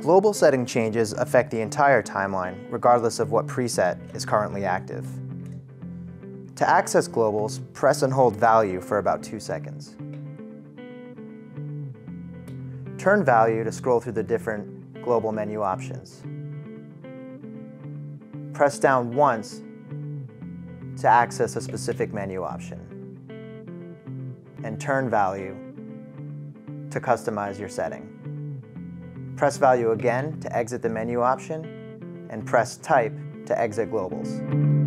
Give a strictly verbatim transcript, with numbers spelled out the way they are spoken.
Global setting changes affect the entire timeline, regardless of what preset is currently active. To access globals, press and hold value for about two seconds. Turn value to scroll through the different global menu options. Press down once to access a specific menu option. And turn value to customize your setting. Press value again to exit the menu option, and press type to exit globals.